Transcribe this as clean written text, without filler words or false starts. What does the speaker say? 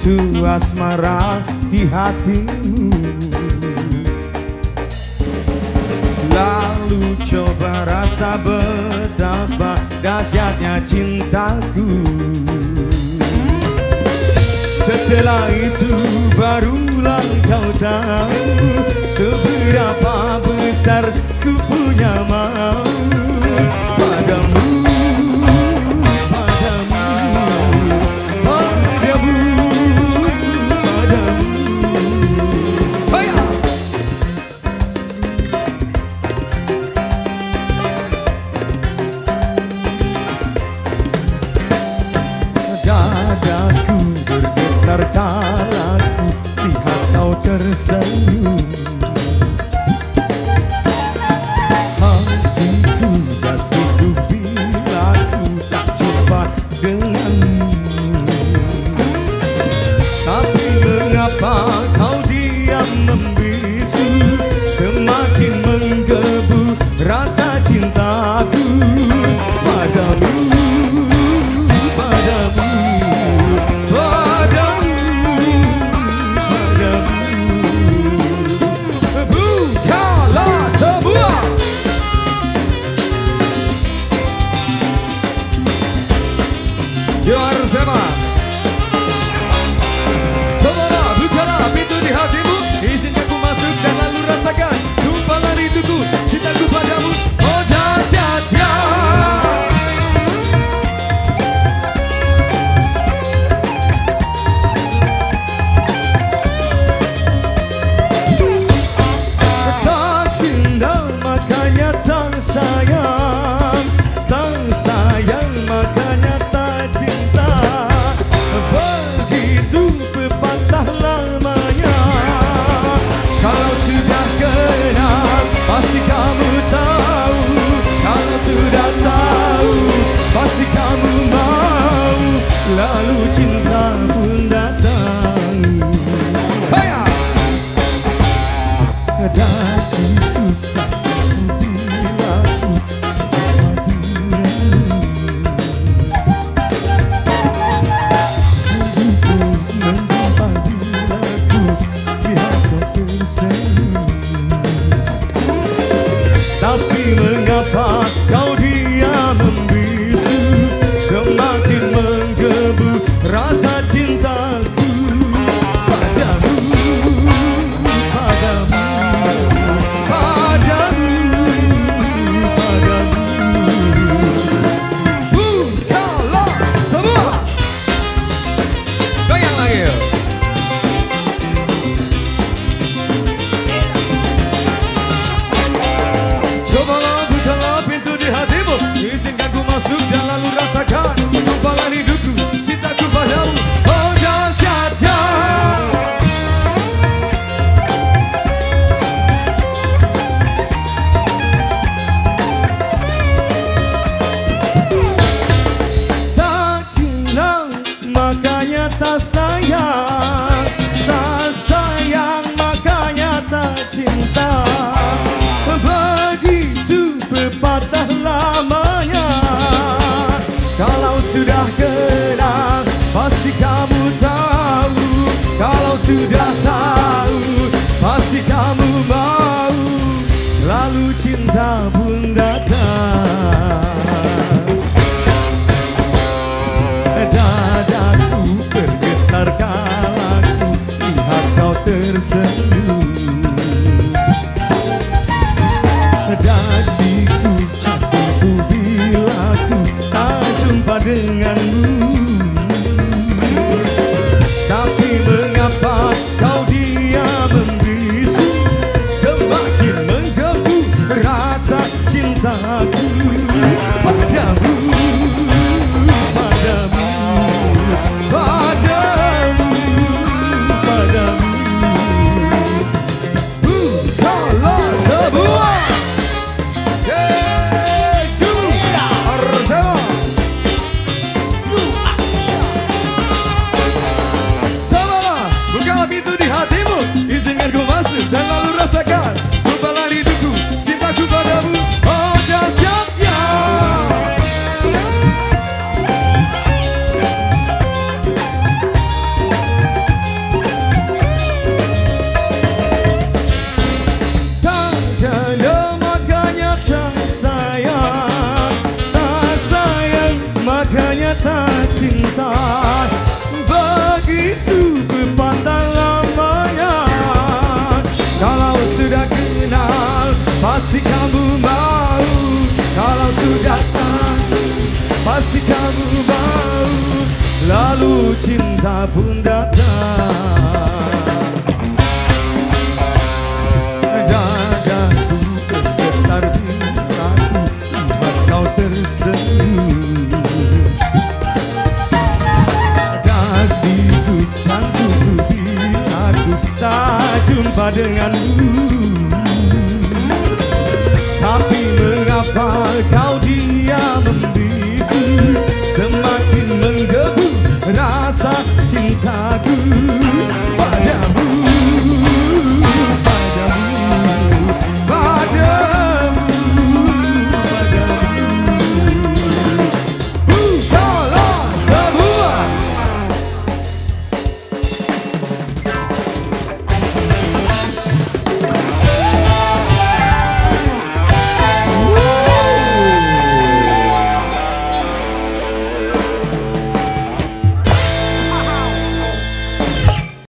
begitu asmara di hatimu. Lalu coba rasa betapa dahsyatnya cintaku. Setelah itu barulah kau tahu seberapa besar ku punya mau padamu. Dadaku bergetar kala ku lihat kau tersenyum. Hatiku jatuh bila ku tak jumpa denganmu. Tapi mengapa kau diam membisu, semakin menggebu rasa cintaku padamu. Yo harus hebat. Cobalah bukalah pintu di hatimu, izinkan ku masuk dan lalu rasakan tumpahan rinduku, cintaku padamu. Oh dahsyatnya tak indah makanya tak sayang, tak sayang makanya tak cinta. Begitu pepatah lamanya. Kalau sudah kenal pasti kamu tahu. Kalau sudah tahu pasti kamu mau. Lalu cinta pun datang. Dadaku tak bila ku bersama dirimu. Tapi mengapa kau diam membisu, semakin menggebu rasa cintaku padamu, padamu, padamu, padamu. bukalah semua. Goyang lagi. Cobalah bukalah pintu di hatimu, izinkan ku masuk dan lalu rasakan tumpahan hidupku, cintaku padamu. Oh dahsyatnya Tak kenal makanya tak sayang, tak sayang makanya tak cinta. Begitu pepatah lamanya. Kalau sudah kenal pasti kamu tahu. Kalau sudah tahu pasti kamu mau. Lalu cinta pun datang. Dadaku bergetar kala ku lihat kau tersenyum. Dadiku jatuh bila ku tak jumpa denganmu. Tapi mengapa kau diam membisu, semakin menggebu rasa Kalau sudah kenal pasti kamu mau. Kalau sudah tahu pasti kamu mau. Lalu cinta pun datang. Dadaku bergetar biraku lihat kau tersenyum. Hatiku cantikku bila aku tak jumpa denganmu.